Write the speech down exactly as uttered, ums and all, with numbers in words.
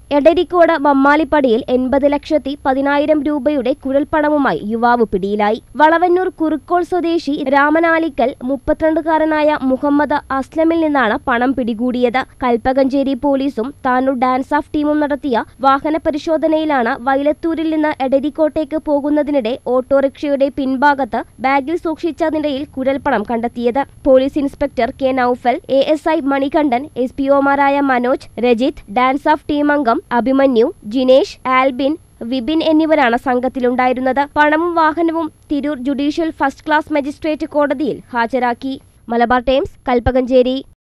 എടരിക്കോട് മമ്മാലിപ്പടിയിൽ എൺപത് ലക്ഷത്തി പതിനായിരം രൂപയുടെ കുഴൽപ്പണവുമായി യുവാവ് പിടിയിലായി. വളവന്നൂർ കുറുക്കോൾ സ്വദേശി രാമനാലിക്കൽ മുപ്പത്തിരണ്ടുകാരനായ മുഹമ്മദ് അസ്ലമിൽ നിന്നാണ് പണം പിടികൂടിയത്. കൽപകഞ്ചേരി പോലീസും താനൂർ ഡാൻസ് ഓഫ് ടീമും നടത്തിയ വാഹന പരിശോധനയിലാണ് വൈലത്തൂരിൽ നിന്ന് എടരിക്കോട്ടേക്ക് പോകുന്നതിനിടെ ഓട്ടോറിക്ഷയുടെ പിൻഭാഗത്ത് ബാഗിൽ സൂക്ഷിച്ചതിനിടയിൽ കുഴൽപ്പണം കണ്ടെത്തിയത്. Police inspector K Noufal, A S I Manikandan, S P ഒമാരായ Manoj, Rajith, DANSAF team അംഗം അഭിമന്യു, ജിനേഷ്, ആൽബിൻ, വിപിൻ എന്നിവരാണ് സംഘത്തിലുണ്ടായിരുന്നത്. പണവും വാഹനവും Tirur judicial first class magistrate കോടതിയിൽ ഹാജരാക്കി. മലബാർ ടൈംസ്, കൽപകഞ്ചേരി.